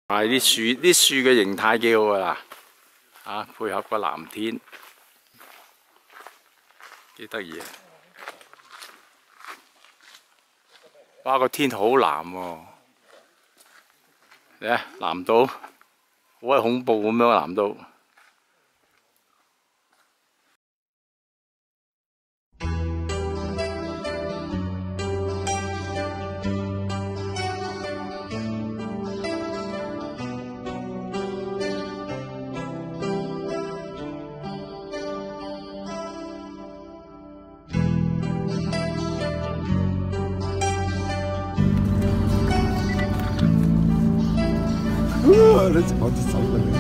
啊！啲樹嘅形態幾好噶啦，啊配合個藍天，幾得意啊！哇！個天好藍喎，你睇藍到好鬼恐怖咁樣藍到。 你直我隻手過嚟，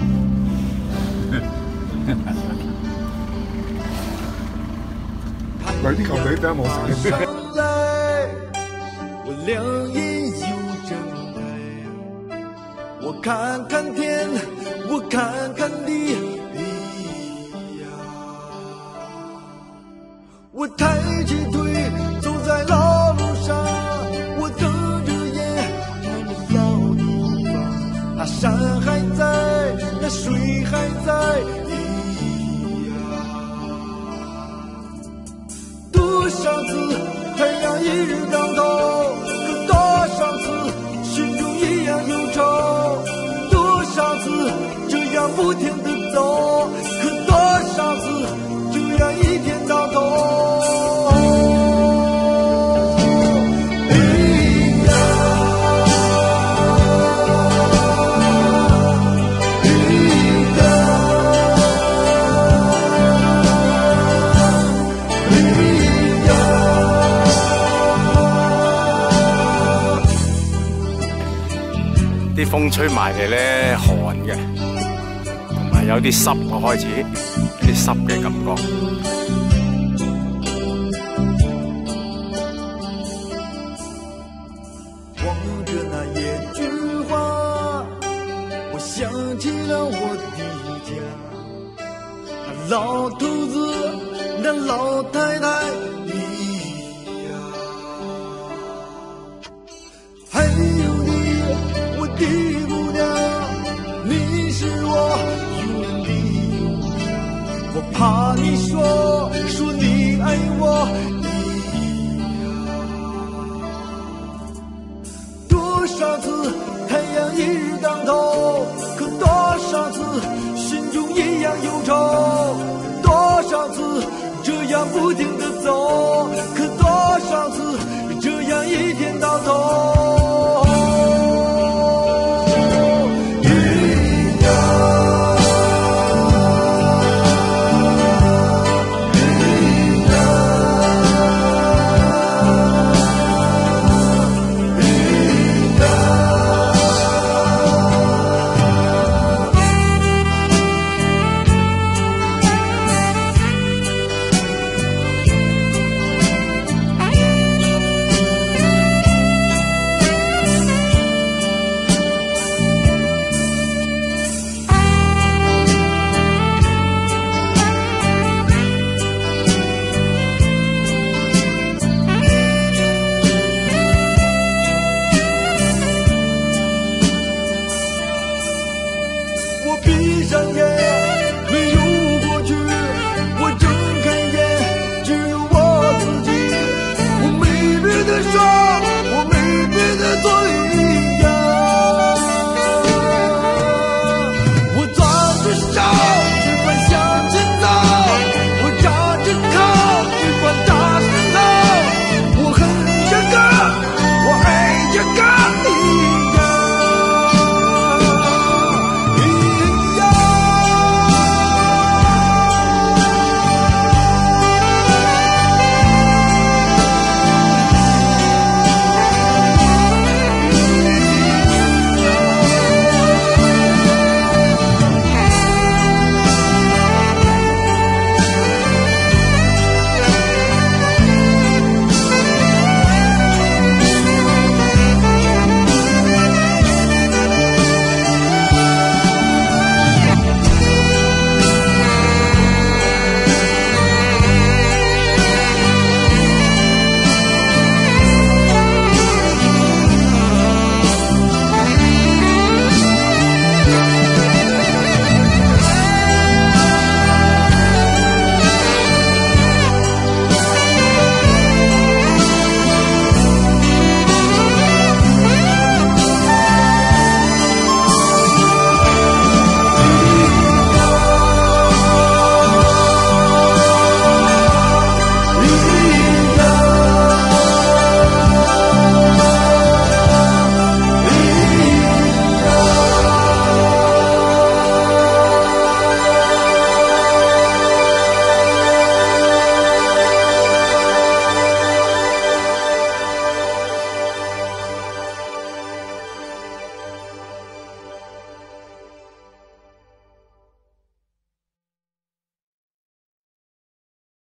喂，呢嚿俾得我食。我兩眼又睜開，我看看天，我看看地，我抬起腿走在老路上，我瞪着眼看着老地方，那山還在，那水還在，多少次太陽一日當頭，可多少次心中一樣憂愁，多少次這樣不停地走，可多少次這樣一天到頭。 啲風吹埋嚟咧，寒嘅，同埋有啲濕嘅開始，有啲濕嘅感覺。 望着那野菊花，我想起了我的家，那老頭子，那老太太。 的姑娘，你是我永遠的永遠，我怕你說你愛我，多少次太陽一日當頭，可多少次心中一樣憂愁，多少次這樣不停地走。